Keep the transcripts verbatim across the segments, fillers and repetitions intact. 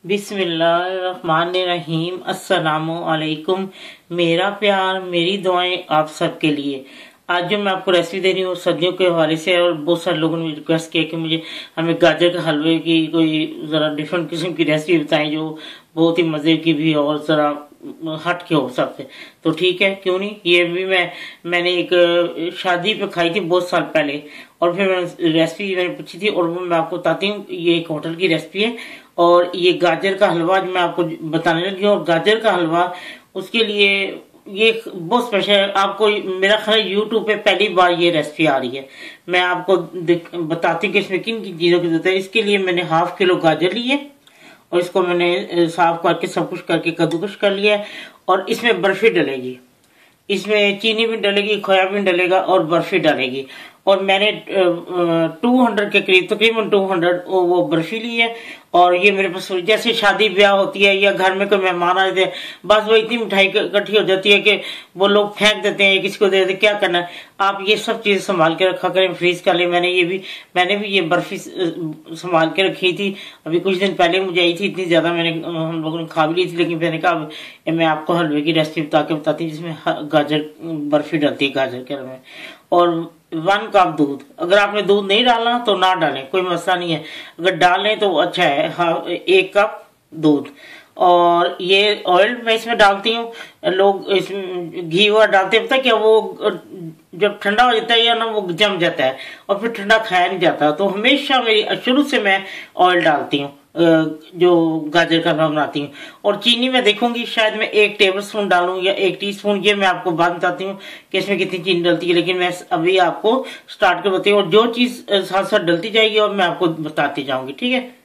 बिस्मिल्लाहिर्रहमानिर्रहीम। अस्सलामु अलैकुम। मेरा प्यार मेरी दुआएं आप सबके लिए। आज जो मैं आपको रेसिपी दे रही हूँ सर्दियों के हवाले से, और बहुत सारे लोगों ने रिक्वेस्ट किया कि मुझे हमें गाजर के हलवे की कोई ज़रा डिफरेंट किस्म की रेसिपी बताएं जो बहुत ही मज़े की भी और ज़रा हट के हो सबसे। तो ठीक है, क्यों नहीं। ये भी मैं मैंने एक शादी पे खाई थी बहुत साल पहले, और फिर मैंने रेसिपी मैंने पूछी थी और वो मैं आपको बताती हूँ। ये एक होटल की रेसिपी है और ये गाजर का हलवा मैं आपको बताने लगी हूँ। और गाजर का हलवा उसके लिए ये बहुत स्पेशल है। आपको मेरा ख्याल यूट्यूब पे पहली बार ये रेसिपी आ रही है। मैं आपको बताती हूँ कि इसमें किन किन चीज़ों की जरूरत है। इसके लिए मैंने हाफ किलो गाजर ली है और इसको मैंने साफ करके सब कुछ करके कद्दूकस कर लिया है। और इसमें बर्फी डलेगी, इसमें चीनी भी डलेगी, खोया भी डलेगा और बर्फी डलेगी। और मैंने टू हंड्रेड के करीब तकरीबन टू हंड्रेड वो बर्फी ली है। और ये मेरे पास जैसे शादी ब्याह होती है या घर में कोई मेहमान आ जाते हैं, बस वो इतनी मिठाई इकट्ठी हो जाती है कि वो लोग फेंक देते हैं, किसी को दे देते। क्या करना है, आप ये सब चीज़ संभाल के रखा करें, फ्रीज कर ले। मैंने ये भी मैंने भी ये बर्फी संभाल के रखी थी, अभी कुछ दिन पहले मुझे आई थी। इतनी ज़्यादा मैंने हम लोगों ने खा भी ली थी, लेकिन मैंने कहा मैं आपको हलवे की रेसिपी बता के बताती हूँ जिसमें गाजर बर्फी डलती है गाजर के हलवे। और वन कप दूध, अगर आपने दूध नहीं डालना तो ना डालें, कोई मसला नहीं है। अगर डालें तो अच्छा है। हाँ, एक कप दूध। और ये ऑयल मैं इसमें डालती हूँ, लोग इसमें घी वगैरह डालते हैं, पता क्या वो जब ठंडा हो जाता है या ना वो जम जाता है और फिर ठंडा खाया नहीं जाता। तो हमेशा मेरी शुरू से मैं ऑयल डालती हूँ जो गाजर का हलवा बनाती हूँ। और चीनी मैं देखूंगी शायद मैं एक टेबल स्पून डालूं या एक टीस्पून, ये मैं आपको बाद बताती हूँ कि इसमें कितनी चीनी डलती है। लेकिन मैं अभी आपको स्टार्ट कर बताती हूँ और जो चीज साथ साथ डलती जाएगी और मैं आपको बताती जाऊंगी, ठीक है।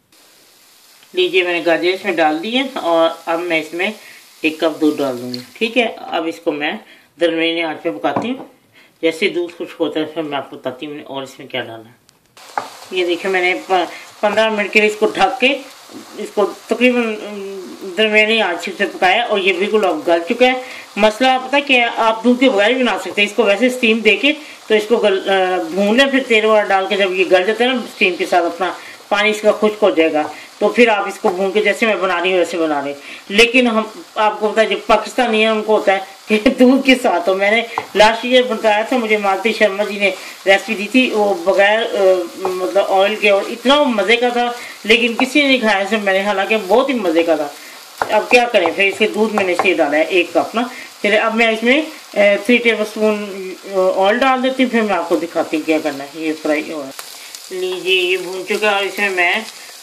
लीजिए, मैंने गाजर इसमें डाल दी है और अब मैं इसमें एक कप दूध डाल दूंगी, ठीक है। अब इसको मैं दरमियानी आंच पे पकाती हूँ। जैसे दूध खुश्क होता है फिर मैं आपको बताती हूँ और इसमें क्या डालना है। ये देखिए, मैंने पंद्रह मिनट के लिए इसको ढक के इसको तकरीबन दरमियानी आंच से पकाया और ये बिल्कुल अब गल चुका है। मसला पता है कि आप दूध के बगैर भी बना सकते हैं। इसको वैसे स्टीम देके तो इसको गल भून लें, फिर तेल वगैरह डाल के जब ये गल जाता है ना स्टीम के साथ, अपना पानी इसका खुश्क हो जाएगा, तो फिर आप इसको भून के जैसे मैं बना रही हूँ वैसे बना रहे। लेकिन हम आपको पता है जो पाकिस्तानी है उनको होता है कि दूध के साथ। तो मैंने लास्ट ईयर बताया था, मुझे मालती शर्मा जी ने रेसिपी दी थी, वो बगैर मतलब ऑयल के, और इतना मज़े का था लेकिन किसी ने नहीं खाया इसे मैंने, हालांकि बहुत ही मज़े का था। अब क्या करें, फिर इसके दूध मैंने इसलिए डाला है एक कप ना। फिर अब मैं इसमें थ्री टेबल स्पून ऑयल डाल देती हूँ, फिर मैं आपको दिखाती हूँ क्या करना है। ये फ्राई हो लीजिए, ये भून चुका है। इसमें मैं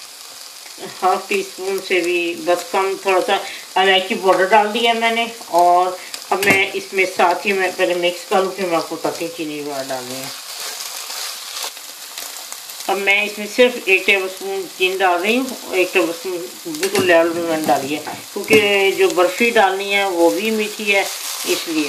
हाफ टी स्पून से भी बस कम थोड़ा सा इलायची पाउडर डाल दिया मैंने। और अब मैं इसमें साथ ही मैं पहले मिक्स करूँ, फिर मैं आपको बताती हूँ चीनी वगैरह डालनी है। अब मैं इसमें सिर्फ एक टेबल स्पून चीनी डाल रही हूँ, एक टेबल स्पून बिल्कुल लेवल में मैंने डाली है क्योंकि जो बर्फी डालनी है वो भी मीठी है इसलिए।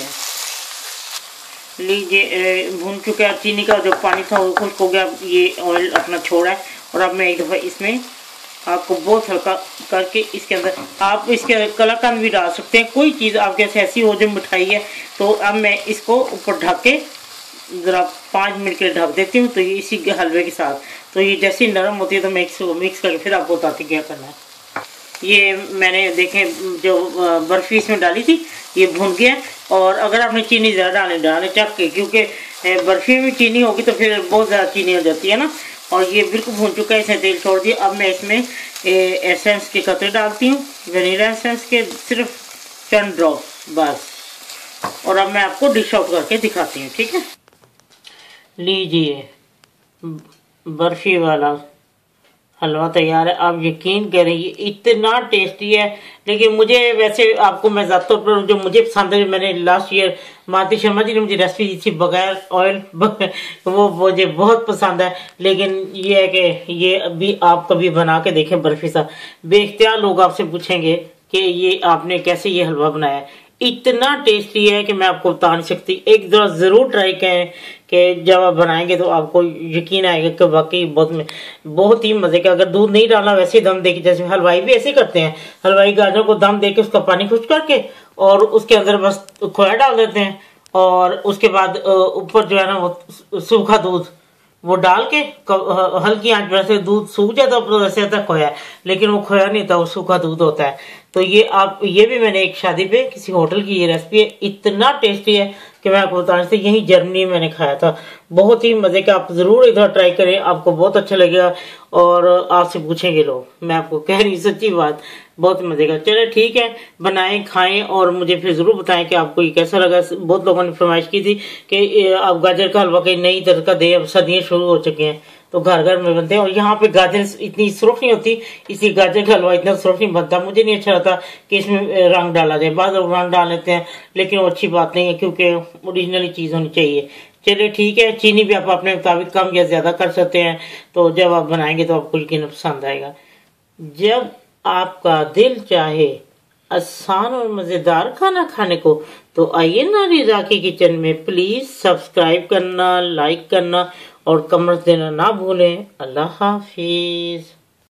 लीजिए, भून चुका है, चीनी का जो पानी था वो खुश्क हो गया, ये ऑयल अपना छोड़ा है। और अब मैं एक दफ़ा इसमें आपको बहुत हल्का करके इसके अंदर आप इसके कलाकंद भी डाल सकते हैं, कोई चीज़ आपके ऐसे ऐसी हो जो मिठाई है। तो अब मैं इसको ऊपर ढक के ज़रा पाँच मिनट के लिए ढक देती हूँ। तो ये इसी के हलवे के साथ, तो ये जैसे नरम होती है तो मैं इसको मिक्स करके फिर आपको बताती क्या करना है। ये मैंने देखें जो बर्फी इसमें डाली थी ये भून गया। और अगर आपने चीनी ज़्यादा डाले डाले चख के, क्योंकि बर्फी में चीनी होगी तो फिर बहुत ज़्यादा चीनी हो जाती है ना। और ये बिल्कुल भून चुका है, इसने तेल छोड़ दिया। अब मैं इसमें एसेंस के कतरे डालती हूँ, वनीला एसेंस के सिर्फ चंद ड्रॉप बस। और अब मैं आपको डिश आउट करके दिखाती हूँ, ठीक है। लीजिए, बर्फी वाला हलवा तैयार है। आप यकीन करें ये इतना टेस्टी है। लेकिन मुझे वैसे आपको मैं ज़्यादा पर जो मुझे पसंद है, मैंने लास्ट ईयर मालती शर्मा जी ने मुझे रेसिपी दी थी बगैर ऑयल, वो मुझे बहुत पसंद है। लेकिन ये है कि ये अभी आप कभी बना के देखें बर्फी सा, बेख्तियार लोग आपसे पूछेंगे कि ये आपने कैसे ये हलवा बनाया है। इतना टेस्टी है कि मैं आपको बता नहीं सकती। एक दफ़ा ज़रूर ट्राई करें कि जब आप बनाएंगे तो आपको यकीन आएगा कि वाकई बहुत बहुत ही मज़े का। अगर दूध नहीं डालना वैसे दम दे के, जैसे हलवाई भी ऐसे करते हैं, हलवाई गाजर को दम दे के उसका पानी खुश्क करके और उसके अंदर बस खोया डाल देते हैं और उसके बाद ऊपर जो है ना वो सूखा दूध वो डाल के क- हल्की आंच पर से दूध सूख जाता तो वैसे तक खोया, लेकिन वो खोया नहीं था, वो सूखा दूध होता है। तो ये आप ये भी मैंने एक शादी पे किसी होटल की ये रेसिपी है, इतना टेस्टी है कि मैं आपको बताने से, यही जर्मनी में मैंने खाया था, बहुत ही मजे का। आप जरूर इधर ट्राई करें, आपको बहुत अच्छा लगेगा और आपसे पूछेंगे लोग, मैं आपको कह रही सच्ची बात, बहुत मजे का। चले ठीक है, बनाएं खाएं और मुझे फिर जरूर बताएं कि आपको ये कैसा लगा। बहुत लोगों ने फरमाइश की थी कि आप गाजर का हलवा कहीं नई तरह का दे, अब सर्दियां शुरू हो चुकी हैं तो घर घर में बनते हैं, और यहाँ पे गाजर इतनी सुरख नहीं होती, इसलिए गाजर का हलवा इतना सुरख नहीं बनता। मुझे नहीं अच्छा लगता कि इसमें रंग डाला जाए, बाद लोग रंग डाल लेते हैं, लेकिन वो अच्छी बात नहीं है क्योंकि ओरिजिनली चीज होनी चाहिए। चलिए ठीक है, चीनी भी आप अपने मुताबिक कम या ज्यादा कर सकते हैं, तो जब आप बनाएंगे तो आपको यकीन पसंद आएगा। जब आपका दिल चाहे आसान और मजेदार खाना खाने को, तो आइए ना रिजा की किचन में। प्लीज सब्सक्राइब करना, लाइक करना और कमेंट देना ना भूलें। अल्लाह हाफिज।